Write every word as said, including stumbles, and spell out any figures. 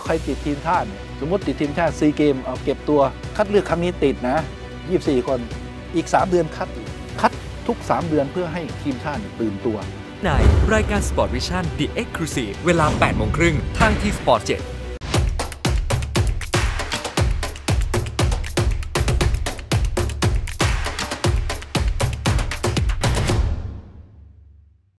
ใครติดทีมชาติสมมติติดทีมชาติซีเกมเอาเก็บตัวคัดเลือกครั้งนี้ติดนะยี่สิบสี่คนอีกสามเดือนคัดคัดทุกสามเดือนเพื่อให้ทีมชาติตื่นตัวในรายการ Sport Vision The Exclusive เวลา แปดโมงครึ่งทางที สปอร์ต เจ็ด